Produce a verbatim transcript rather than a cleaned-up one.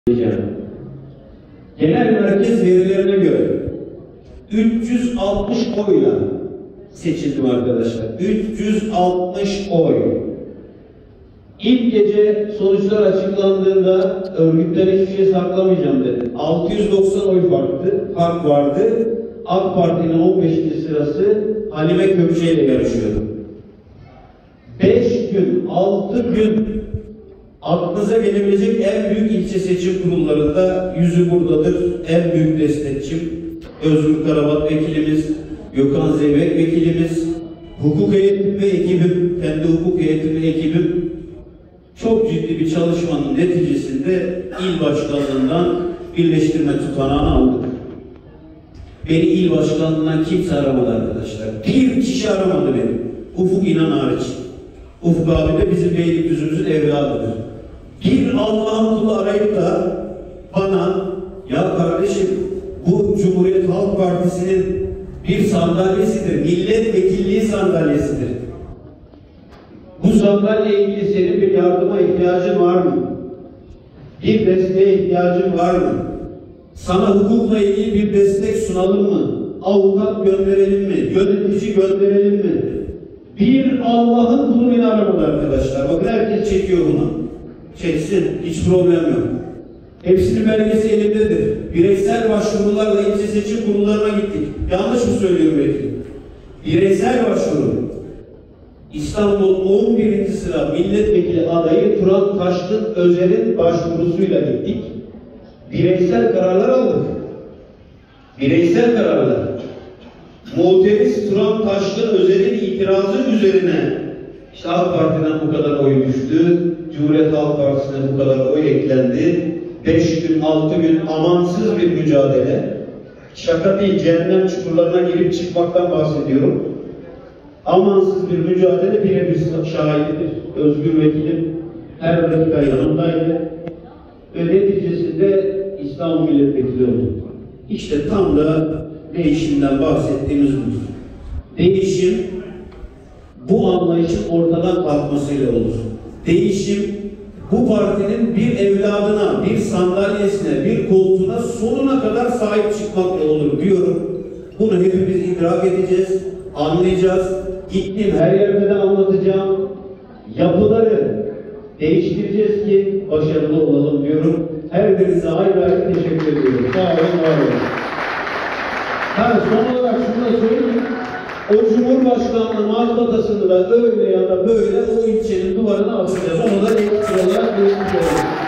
Genel merkez verilerine göre üç yüz altmış oyla seçildim arkadaşlar. üç yüz altmış oy. İlk gece sonuçlar açıklandığında örgütten hiçbir şey saklamayacağım dedi. altı yüz doksan oy farklı, fark vardı. AK Parti'nin on beşinci sırası Halime Kökçe ile yarışıyordu. beş gün, altı gün aklınıza gelebilecek en büyük ilçe seçim kurullarında yüzü buradadır. En büyük destekçim Özgür Karabat vekilimiz, Gökhan Zeybek vekilimiz, hukuk eğitimi ve ekibim, kendi hukuk eğitimi ekibim çok ciddi bir çalışmanın neticesinde il başkanlığından birleştirme tutanağını aldık. Beni il başkanlığından kimse aramadı arkadaşlar. Bir kişi aramadı beni. Ufuk İnan hariç. Ufuk abi de bizim Beylikdüzü'müzün evladıdır. Bir Allah'ın kulu arayıp da bana, ya kardeşim bu Cumhuriyet Halk Partisi'nin bir sandalyesidir, milletvekilliği sandalyesidir. Bu sandalye ilgili senin bir yardıma ihtiyacın var mı? Bir desteğe ihtiyacın var mı? Sana hukukla ilgili bir destek sunalım mı? Avukat gönderelim mi? Yönetici gönderelim mi? Bir Allah'ın kulu beni aramadı arkadaşlar. Bakın herkes çekiyor bunu. Çeksin. Hiç problem yok. Hepsinin belgesi elimdedir. Bireysel başvurularla ilçe seçim kurullarına gittik. Yanlış mı söylüyorum belki? Bireysel başvuru. İstanbul on birinci sıra milletvekili adayı Turan Taşkın Özer'in başvurusuyla gittik. Bireysel kararlar aldık. Bireysel kararlar. Muhteris Turan Taşkın Özer'in itirazı üzerine işte AK Parti'den bu kadar oy düştü, Cumhuriyet Halk Partisi'ne bu kadar oy eklendi. Beş gün, altı gün amansız bir mücadele. Şaka değil, cehennem çukurlarına girip çıkmaktan bahsediyorum. Amansız bir mücadele, birebir şahididir. Özgür vekilim her dakika yanımdaydı. Ve neticesinde İstanbul milletvekili oldu. İşte tam da değişimden bahsettiğimiz bu. Değişim bu anlayışın ortadan kalkmasıyla olur. Değişim bu partinin bir evladına, bir sandalyesine, bir koltuğuna sonuna kadar sahip çıkmakla olur diyorum. Bunu hepimiz idrak edeceğiz, anlayacağız. Gittiğim her yerde de anlatacağım. Yapıları değiştireceğiz ki başarılı olalım diyorum. Her birinize ayrı ayrı teşekkür ediyorum. Sağ olun, var olun. Ha, son olarak şunu da söyleyeyim. O Cumhurbaşkanlığı mazbatasını da öyle ya da böyle o ilçenin duvarına asacağız. Onu da ilk sıralar geçmiş olalım.